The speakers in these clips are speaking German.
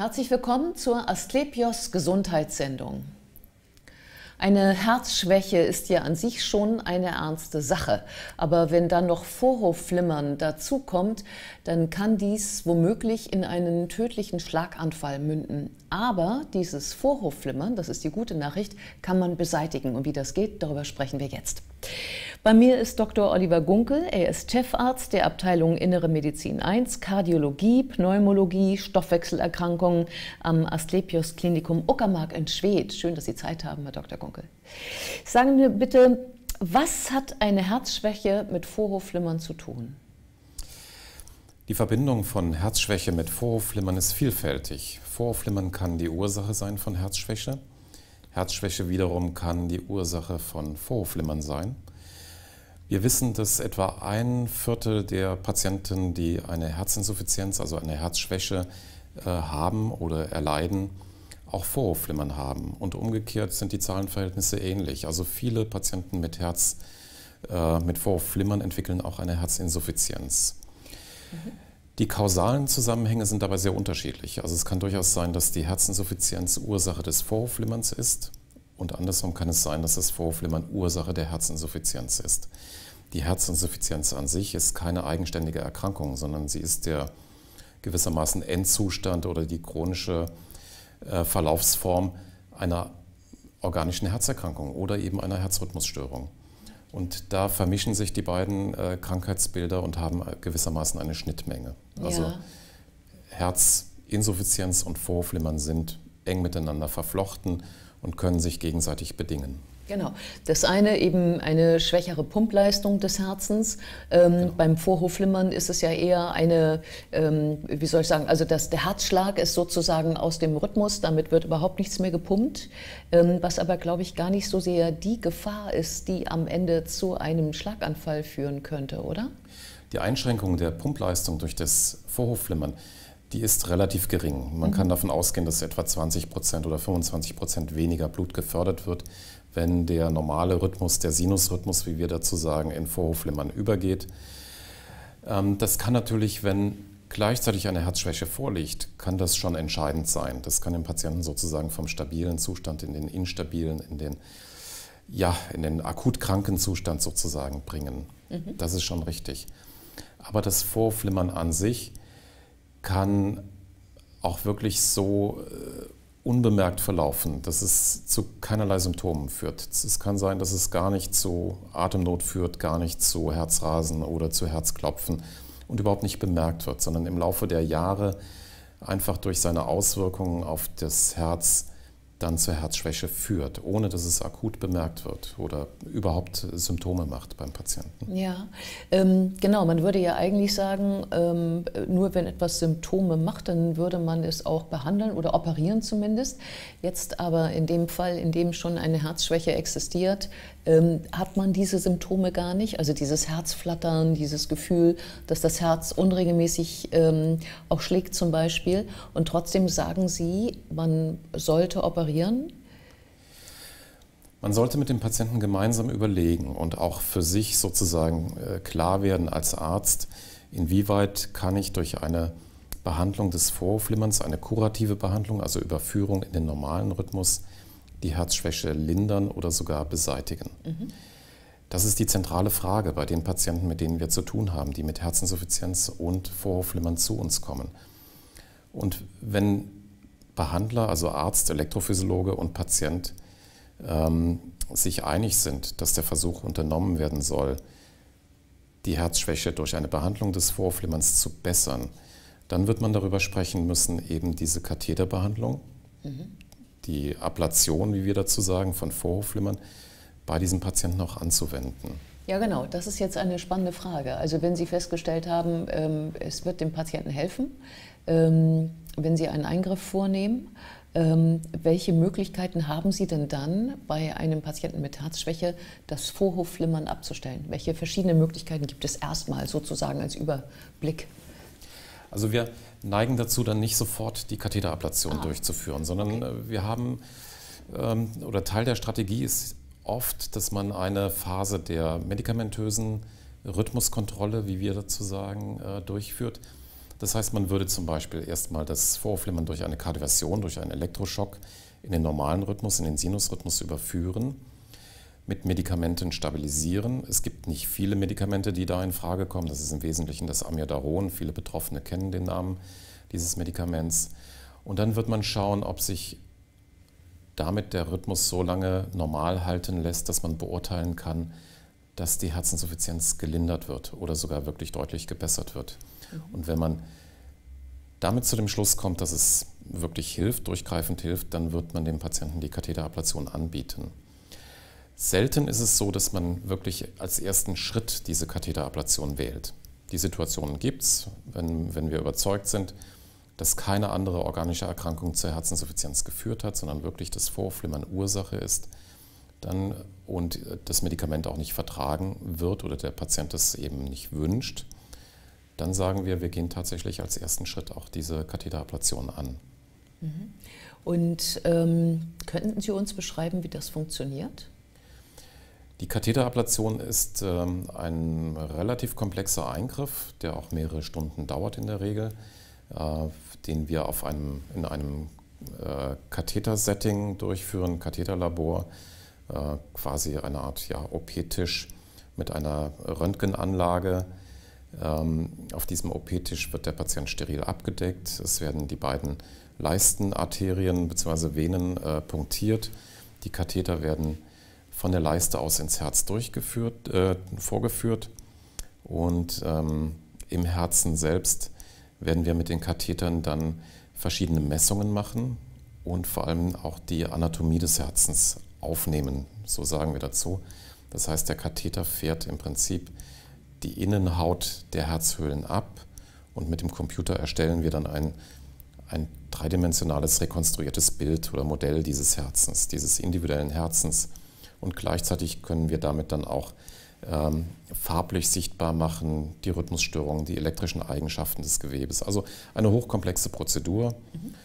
Herzlich willkommen zur Asklepios Gesundheitssendung. Eine Herzschwäche ist ja an sich schon eine ernste Sache. Aber wenn dann noch Vorhofflimmern dazukommt, dann kann dies womöglich in einen tödlichen Schlaganfall münden. Aber dieses Vorhofflimmern, das ist die gute Nachricht, kann man beseitigen. Und wie das geht, darüber sprechen wir jetzt. Bei mir ist Dr. Oliver Gunkel. Er ist Chefarzt der Abteilung Innere Medizin 1, Kardiologie, Pneumologie, Stoffwechselerkrankungen am Asklepios Klinikum Uckermark in Schwedt. Schön, dass Sie Zeit haben, Herr Dr. Gunkel. Sagen Sie bitte, was hat eine Herzschwäche mit Vorhofflimmern zu tun? Die Verbindung von Herzschwäche mit Vorhofflimmern ist vielfältig. Vorhofflimmern kann die Ursache sein von Herzschwäche. Herzschwäche wiederum kann die Ursache von Vorhofflimmern sein. Wir wissen, dass etwa 1/4 der Patienten, die eine Herzinsuffizienz, also eine Herzschwäche haben oder erleiden, auch Vorhofflimmern haben. Und umgekehrt sind die Zahlenverhältnisse ähnlich. Also viele Patienten mit Vorhofflimmern entwickeln auch eine Herzinsuffizienz. Die kausalen Zusammenhänge sind dabei sehr unterschiedlich. Also es kann durchaus sein, dass die Herzinsuffizienz Ursache des Vorhofflimmerns ist und andersrum kann es sein, dass das Vorhofflimmern Ursache der Herzinsuffizienz ist. Die Herzinsuffizienz an sich ist keine eigenständige Erkrankung, sondern sie ist der gewissermaßen Endzustand oder die chronische Verlaufsform einer organischen Herzerkrankung oder eben einer Herzrhythmusstörung. Und da vermischen sich die beiden Krankheitsbilder und haben gewissermaßen eine Schnittmenge. Also ja. Herzinsuffizienz und Vorhofflimmern sind eng miteinander verflochten und können sich gegenseitig bedingen. Genau. Das eine eben eine schwächere Pumpleistung des Herzens. Genau. Beim Vorhofflimmern ist es ja eher eine, wie soll ich sagen, also der Herzschlag ist sozusagen aus dem Rhythmus, damit wird überhaupt nichts mehr gepumpt, was aber, glaube ich, gar nicht so sehr die Gefahr ist, die am Ende zu einem Schlaganfall führen könnte, oder? Die Einschränkung der Pumpleistung durch das Vorhofflimmern, die ist relativ gering. Man kann davon ausgehen, dass etwa 20% oder 25% weniger Blut gefördert wird, wenn der normale Rhythmus, der Sinusrhythmus, wie wir dazu sagen, in Vorhofflimmern übergeht. Das kann natürlich, wenn gleichzeitig eine Herzschwäche vorliegt, kann das schon entscheidend sein. Das kann den Patienten sozusagen vom stabilen Zustand in den instabilen, in den akut kranken Zustand sozusagen bringen. Das ist schon richtig. Aber das Vorhofflimmern an sich kann auch wirklich so unbemerkt verlaufen, dass es zu keinerlei Symptomen führt. Es kann sein, dass es gar nicht zu Atemnot führt, gar nicht zu Herzrasen oder zu Herzklopfen und überhaupt nicht bemerkt wird, sondern im Laufe der Jahre einfach durch seine Auswirkungen auf das Herz dann zur Herzschwäche führt, ohne dass es akut bemerkt wird oder überhaupt Symptome macht beim Patienten. Ja, genau. Man würde ja eigentlich sagen, nur wenn etwas Symptome macht, dann würde man es auch behandeln oder operieren zumindest. Jetzt aber in dem Fall, in dem schon eine Herzschwäche existiert, hat man diese Symptome gar nicht. Also dieses Herzflattern, dieses Gefühl, dass das Herz unregelmäßig auch schlägt zum Beispiel. Und trotzdem sagen Sie, man sollte operieren. Man sollte mit dem Patienten gemeinsam überlegen und auch für sich sozusagen klar werden als Arzt, inwieweit kann ich durch eine Behandlung des Vorhofflimmerns, eine kurative Behandlung, also Überführung in den normalen Rhythmus, die Herzschwäche lindern oder sogar beseitigen. Das ist die zentrale Frage bei den Patienten, mit denen wir zu tun haben, die mit Herzinsuffizienz und Vorhofflimmern zu uns kommen. Und wenn Behandler, also Arzt, Elektrophysiologe und Patient sich einig sind, dass der Versuch unternommen werden soll, die Herzschwäche durch eine Behandlung des Vorhofflimmerns zu bessern, dann wird man darüber sprechen müssen, eben diese Katheterbehandlung, die Ablation, wie wir dazu sagen, von Vorhofflimmern, bei diesen Patienten auch anzuwenden. Ja, genau. Das ist jetzt eine spannende Frage. Also wenn Sie festgestellt haben, es wird dem Patienten helfen, wenn Sie einen Eingriff vornehmen, welche Möglichkeiten haben Sie denn dann, bei einem Patienten mit Herzschwäche das Vorhofflimmern abzustellen? Welche verschiedenen Möglichkeiten gibt es erstmal sozusagen als Überblick? Also wir neigen dazu, dann nicht sofort die Katheterablation durchzuführen, sondern wir haben, oder Teil der Strategie ist oft, dass man eine Phase der medikamentösen Rhythmuskontrolle, wie wir dazu sagen, durchführt. Das heißt, man würde zum Beispiel erstmal das Vorhofflimmern durch eine Kardioversion, durch einen Elektroschock in den normalen Rhythmus, in den Sinusrhythmus überführen, mit Medikamenten stabilisieren. Es gibt nicht viele Medikamente, die da in Frage kommen. Das ist im Wesentlichen das Amiodaron. Viele Betroffene kennen den Namen dieses Medikaments. Und dann wird man schauen, ob sich damit der Rhythmus so lange normal halten lässt, dass man beurteilen kann, dass die Herzinsuffizienz gelindert wird oder sogar wirklich deutlich gebessert wird. Und wenn man damit zu dem Schluss kommt, dass es wirklich hilft, durchgreifend hilft, dann wird man dem Patienten die Katheterablation anbieten. Selten ist es so, dass man wirklich als ersten Schritt diese Katheterablation wählt. Die Situationen gibt es, wenn wir überzeugt sind, dass keine andere organische Erkrankung zur Herzinsuffizienz geführt hat, sondern wirklich das Vorhofflimmern Ursache ist, dann und das Medikament auch nicht vertragen wird oder der Patient es eben nicht wünscht, dann sagen wir gehen tatsächlich als ersten Schritt auch diese Katheterablation an. Und könnten Sie uns beschreiben, wie das funktioniert? Die Katheterablation ist ein relativ komplexer Eingriff, der auch mehrere Stunden dauert in der Regel, den wir in einem Katheter-Setting durchführen, Katheterlabor, quasi eine Art OP-Tisch mit einer Röntgenanlage. Auf diesem OP-Tisch wird der Patient steril abgedeckt. Es werden die beiden Leistenarterien bzw. Venen punktiert. Die Katheter werden von der Leiste aus ins Herz vorgeführt und im Herzen selbst werden wir mit den Kathetern dann verschiedene Messungen machen und vor allem auch die Anatomie des Herzens aufnehmen, so sagen wir dazu. Das heißt, der Katheter fährt im Prinzip die Innenhaut der Herzhöhlen ab und mit dem Computer erstellen wir dann ein dreidimensionales rekonstruiertes Bild oder Modell dieses Herzens, dieses individuellen Herzens. Und gleichzeitig können wir damit dann auch farblich sichtbar machen, die Rhythmusstörungen, die elektrischen Eigenschaften des Gewebes. Also eine hochkomplexe Prozedur.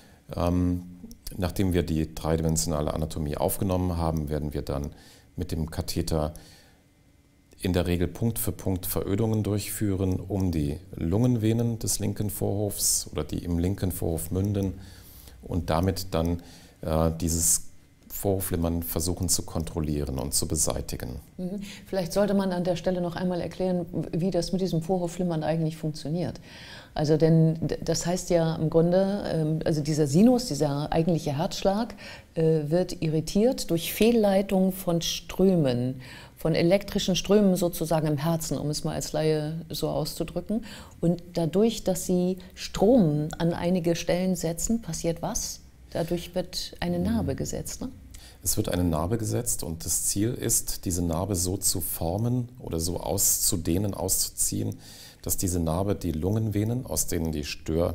Nachdem wir die dreidimensionale Anatomie aufgenommen haben, werden wir dann mit dem Katheter in der Regel Punkt für Punkt Verödungen durchführen, um die Lungenvenen des linken Vorhofs oder die im linken Vorhof münden und damit dann dieses Vorhofflimmern versuchen zu kontrollieren und zu beseitigen. Vielleicht sollte man an der Stelle noch einmal erklären, wie das mit diesem Vorhofflimmern eigentlich funktioniert. Also denn das heißt ja im Grunde, also dieser Sinus, dieser eigentliche Herzschlag, wird irritiert durch Fehlleitung von Strömen, von elektrischen Strömen sozusagen im Herzen, um es mal als Laie so auszudrücken. Und dadurch, dass sie Strom an einige Stellen setzen, passiert was? Dadurch wird eine Narbe gesetzt, ne? Es wird eine Narbe gesetzt und das Ziel ist, diese Narbe so zu formen oder so auszudehnen, auszuziehen, dass diese Narbe die Lungenvenen, aus denen die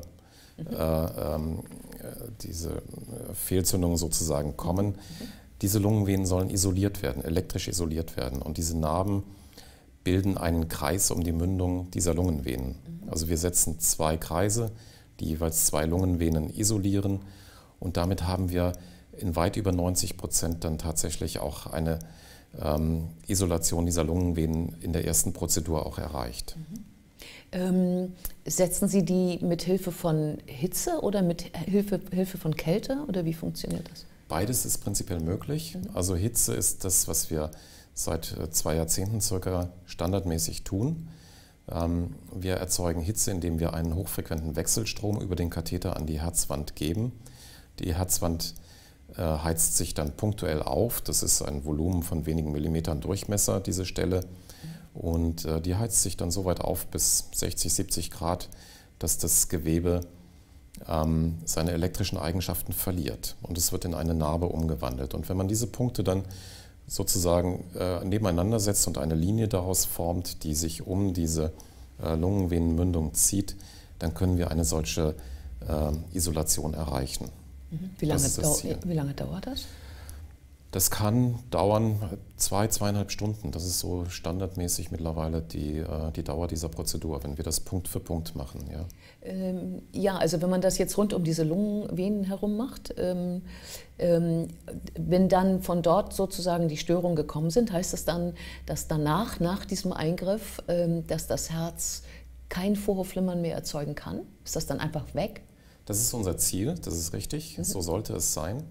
diese Fehlzündungen sozusagen kommen, diese Lungenvenen sollen isoliert werden, elektrisch isoliert werden. Und diese Narben bilden einen Kreis um die Mündung dieser Lungenvenen. Also wir setzen 2 Kreise, die jeweils 2 Lungenvenen isolieren. Und damit haben wir in weit über 90% dann tatsächlich auch eine Isolation dieser Lungenvenen in der ersten Prozedur auch erreicht. Setzen Sie die mit Hilfe von Hitze oder mit Hilfe von Kälte oder wie funktioniert das? Beides ist prinzipiell möglich. Also Hitze ist das, was wir seit 2 Jahrzehnten circa standardmäßig tun. Wir erzeugen Hitze, indem wir einen hochfrequenten Wechselstrom über den Katheter an die Herzwand geben. Die Herzwand heizt sich dann punktuell auf. Das ist ein Volumen von wenigen Millimetern Durchmesser, diese Stelle. Und die heizt sich dann so weit auf bis 60, 70 Grad, dass das Gewebe seine elektrischen Eigenschaften verliert. Und es wird in eine Narbe umgewandelt. Und wenn man diese Punkte dann sozusagen nebeneinander setzt und eine Linie daraus formt, die sich um diese Lungenvenenmündung zieht, dann können wir eine solche Isolation erreichen. Wie lange dauert das? Das kann dauern 2, 2,5 Stunden. Das ist so standardmäßig mittlerweile die Dauer dieser Prozedur, wenn wir das Punkt für Punkt machen. Ja, ja, also wenn man das jetzt rund um diese Lungenvenen herum macht, wenn dann von dort sozusagen die Störungen gekommen sind, heißt das dann, dass danach, nach diesem Eingriff, dass das Herz kein Vorhofflimmern mehr erzeugen kann? Ist das dann einfach weg? Das ist unser Ziel, das ist richtig, so sollte es sein.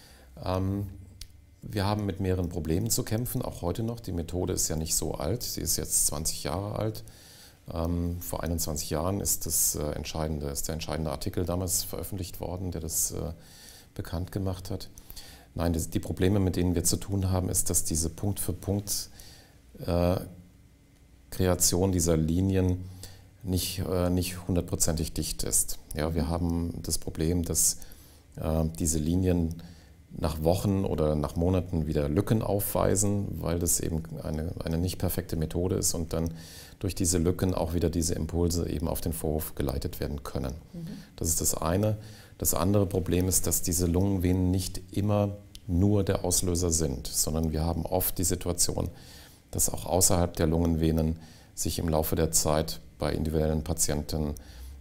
Wir haben mit mehreren Problemen zu kämpfen, auch heute noch. Die Methode ist ja nicht so alt, sie ist jetzt 20 Jahre alt. Vor 21 Jahren ist der entscheidende Artikel damals veröffentlicht worden, der das bekannt gemacht hat. Nein, die Probleme, mit denen wir zu tun haben, ist, dass diese Punkt-für-Punkt-Kreation dieser Linien nicht hundertprozentig dicht ist. Ja, wir haben das Problem, dass diese Linien nach Wochen oder nach Monaten wieder Lücken aufweisen, weil das eben eine nicht perfekte Methode ist und dann durch diese Lücken auch wieder diese Impulse eben auf den Vorhof geleitet werden können. Das ist das eine. Das andere Problem ist, dass diese Lungenvenen nicht immer nur der Auslöser sind, sondern wir haben oft die Situation, dass auch außerhalb der Lungenvenen sich im Laufe der Zeit bei individuellen Patienten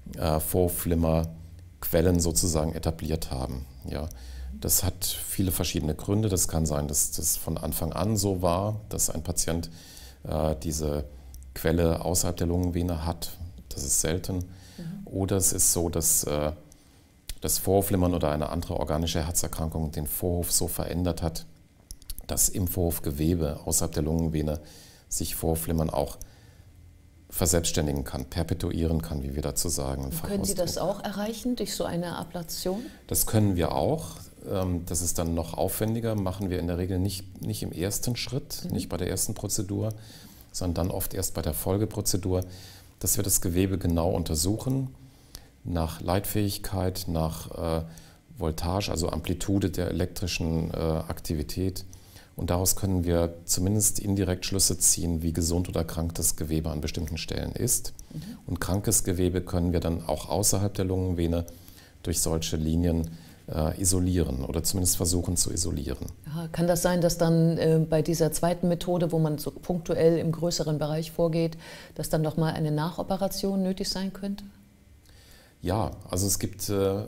Vorhofflimmerquellen sozusagen etabliert haben. Ja, das hat viele verschiedene Gründe. Das kann sein, dass das von Anfang an so war, dass ein Patient diese Quelle außerhalb der Lungenvene hat. Das ist selten. Oder es ist so, dass das Vorhofflimmern oder eine andere organische Herzerkrankung den Vorhof so verändert hat, dass im Vorhofgewebe außerhalb der Lungenvene sich Vorhofflimmern auch verselbstständigen kann, perpetuieren kann, wie wir dazu sagen. Können Sie das auch erreichen durch so eine Ablation? Das können wir auch. Das ist dann noch aufwendiger, machen wir in der Regel nicht im ersten Schritt, nicht bei der ersten Prozedur, sondern dann oft erst bei der Folgeprozedur, dass wir das Gewebe genau untersuchen, nach Leitfähigkeit, nach Voltage, also Amplitude der elektrischen Aktivität. Und daraus können wir zumindest indirekt Schlüsse ziehen, wie gesund oder krank das Gewebe an bestimmten Stellen ist. Und krankes Gewebe können wir dann auch außerhalb der Lungenvene durch solche Linien isolieren oder zumindest versuchen zu isolieren. Ja, kann das sein, dass dann bei dieser zweiten Methode, wo man so punktuell im größeren Bereich vorgeht, dass dann nochmal eine Nachoperation nötig sein könnte? Ja, also es gibt, wir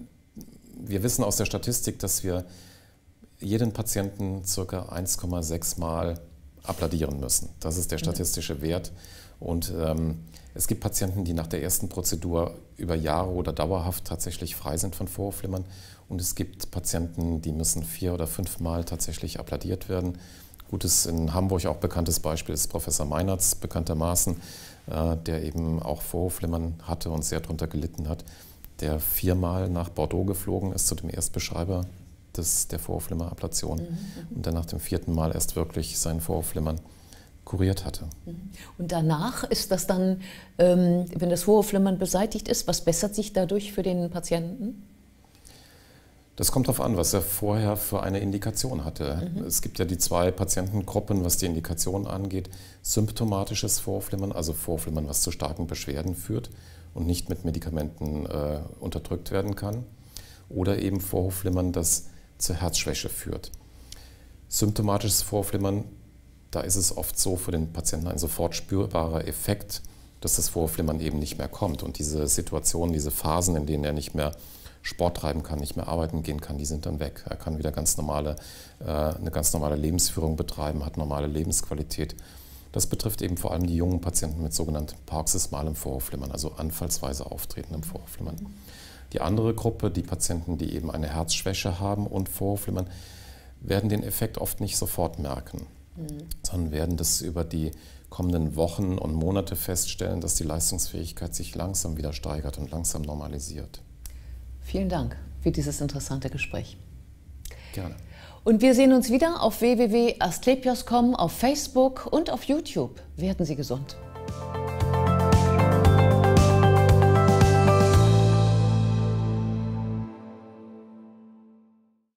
wissen aus der Statistik, dass wir jeden Patienten ca. 1,6 Mal abladieren müssen. Das ist der statistische Wert. Und es gibt Patienten, die nach der ersten Prozedur über Jahre oder dauerhaft tatsächlich frei sind von Vorhofflimmern. Und es gibt Patienten, die müssen 4 oder 5 Mal tatsächlich abladiert werden. Gutes in Hamburg auch bekanntes Beispiel ist Professor Meinertz, bekanntermaßen, der eben auch Vorhofflimmern hatte und sehr darunter gelitten hat, der 4 Mal nach Bordeaux geflogen ist zu dem Erstbeschreiber der Vorhofflimmerablation und dann nach dem 4. Mal erst wirklich sein Vorhofflimmern kuriert hatte. Und danach ist das dann, wenn das Vorhofflimmern beseitigt ist, was bessert sich dadurch für den Patienten? Das kommt darauf an, was er vorher für eine Indikation hatte. Es gibt ja die 2 Patientengruppen, was die Indikation angeht. Symptomatisches Vorhofflimmern, also Vorhofflimmern, was zu starken Beschwerden führt und nicht mit Medikamenten unterdrückt werden kann. Oder eben Vorhofflimmern, das zur Herzschwäche führt. Symptomatisches Vorhofflimmern, da ist es oft so für den Patienten ein sofort spürbarer Effekt, dass das Vorhofflimmern eben nicht mehr kommt. Und diese Situationen, diese Phasen, in denen er nicht mehr Sport treiben kann, nicht mehr arbeiten gehen kann, die sind dann weg. Er kann wieder eine ganz normale Lebensführung betreiben, hat normale Lebensqualität. Das betrifft eben vor allem die jungen Patienten mit sogenanntem paroxysmalem Vorhofflimmern, also anfallsweise auftretendem Vorhofflimmern. Die andere Gruppe, die Patienten, die eben eine Herzschwäche haben und Vorhofflimmern, werden den Effekt oft nicht sofort merken, sondern werden das über die kommenden Wochen und Monate feststellen, dass die Leistungsfähigkeit sich langsam wieder steigert und langsam normalisiert. Vielen Dank für dieses interessante Gespräch. Gerne. Und wir sehen uns wieder auf www.asklepios.com, auf Facebook und auf YouTube. Werden Sie gesund.